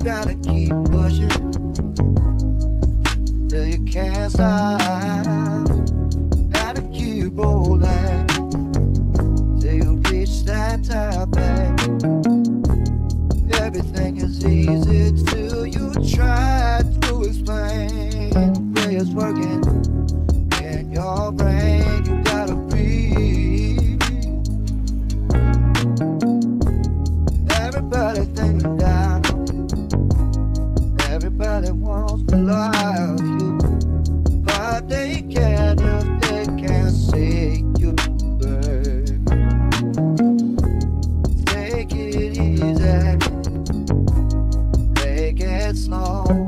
gotta keep pushing till you can't stop. Gotta keep rolling till you reach that top. Everything is easy till you try to explain the way it's working in your brain. You gotta breathe. Everybody thinking down. Everybody wants to love you, but they can't if they can't see you burn. Take it easy, take it slow.